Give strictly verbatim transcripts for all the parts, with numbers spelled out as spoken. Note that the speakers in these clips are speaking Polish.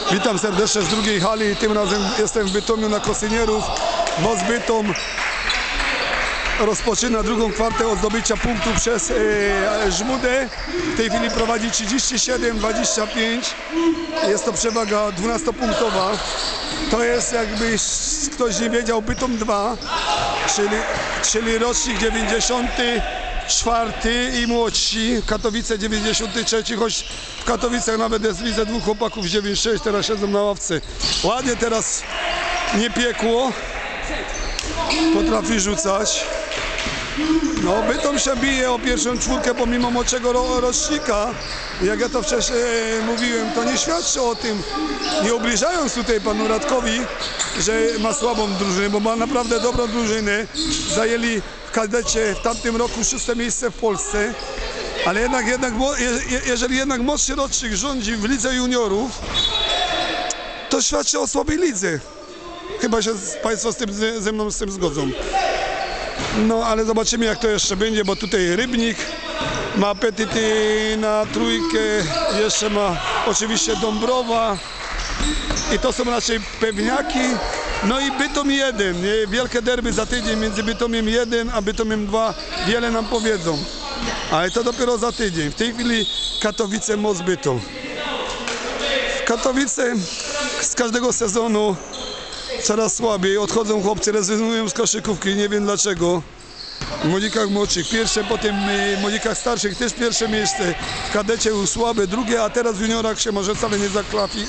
Witam serdecznie z drugiej hali. Tym razem jestem w Bytomiu na Kosynierów. Most Bytom rozpoczyna drugą kwartę od zdobycia punktu przez e, Żmudę. W tej chwili prowadzi trzydzieści siedem dwadzieścia pięć. Jest to przewaga dwunastopunktowa. To jest, jakby ktoś nie wiedział, Bytom dwa, czyli, czyli rocznik dziewięćdziesiąty czwarty i młodsi, Katowice dziewięćdziesiąty trzeci, choć w Katowicach nawet jest, widzę dwóch chłopaków z dziewięćdziesiąt sześć, teraz siedzą na ławce. Ładnie teraz nie piekło, potrafi rzucać. No, Bytom się bije o pierwszą czwórkę pomimo młodszego ro rocznika. Jak ja to wcześniej e, mówiłem, to nie świadczy o tym, nie ubliżając tutaj panu Radkowi, że ma słabą drużynę, bo ma naprawdę dobrą drużynę. Zajęli w kadecie w tamtym roku szóste miejsce w Polsce, ale jednak, jednak je, jeżeli jednak młodszy rocznik rządzi w lidze juniorów, to świadczy o słabej lidze. Chyba się państwo z tym, ze mną z tym zgodzą. No, ale zobaczymy, jak to jeszcze będzie, bo tutaj Rybnik ma apetyty na trójkę, jeszcze ma oczywiście Dąbrowa i to są raczej pewniaki. No i Bytom jeden, nie? Wielkie derby za tydzień między Bytomiem jeden a Bytomiem dwa wiele nam powiedzą, ale to dopiero za tydzień. W tej chwili Katowice, Most Bytom. Katowice z każdego sezonu coraz słabiej, odchodzą chłopcy, rezygnują z koszykówki, nie wiem dlaczego. W młodzikach młodszych pierwsze, potem w młodzikach starszych też pierwsze miejsce, w kadecie był słaby, drugie, a teraz w juniorach się może wcale nie zaklafi,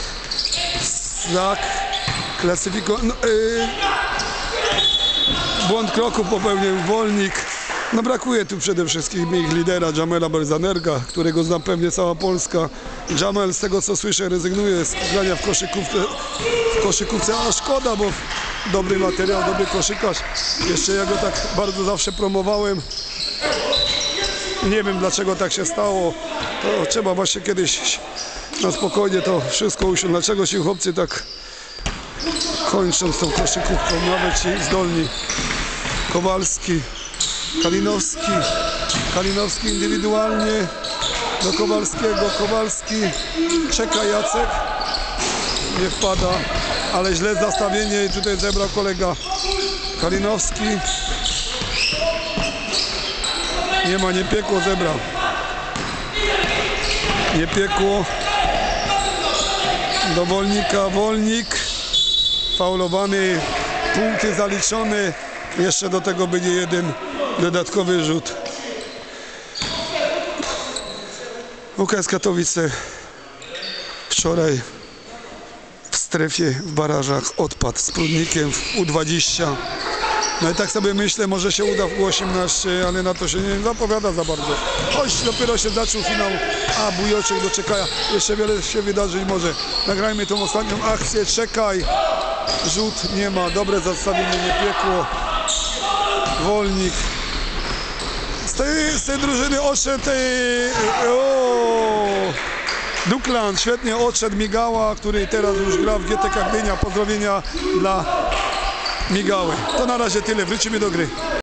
zak, klasyfiko, no, yy, błąd kroku popełnił Wolnik. No brakuje tu przede wszystkim ich lidera Jamela Berzanerga, którego zna pewnie cała Polska. Jamel, z tego co słyszę, rezygnuje z grania w koszykówce, w koszykówce, a szkoda, bo dobry materiał, dobry koszykarz. Jeszcze ja go tak bardzo zawsze promowałem. Nie wiem dlaczego tak się stało. To trzeba właśnie kiedyś na spokojnie to wszystko usiąść. Dlaczego ci chłopcy tak kończą z tą koszykówką, nawet ci zdolni. Kowalski, Kalinowski, Kalinowski indywidualnie do Kowalskiego, Kowalski, czeka Jacek, nie wpada, ale źle zastawienie i tutaj zebrał kolega Kalinowski, nie ma, nie piekło, zebrał, nie piekło, do Wolnika, Wolnik, faulowany, punkty zaliczone, jeszcze do tego będzie jeden dodatkowy rzut. U K S Katowice wczoraj w strefie, w barażach odpadł z Prudnikiem w U dwadzieścia. No i tak sobie myślę, może się uda w U osiemnaście, ale na to się nie zapowiada za bardzo. Choć dopiero się zaczął finał, a Bujoczek doczeka. Jeszcze wiele się wydarzyć może. Nagrajmy tą ostatnią akcję, czekaj. Rzut nie ma, dobre zastawienie, nie piekło. Wolnik. Z tej, z tej drużyny odszedł Duklan, świetnie odszedł Migała, który teraz już gra w G T K Gdynia. Pozdrowienia dla Migały. To na razie tyle, wrócimy do gry.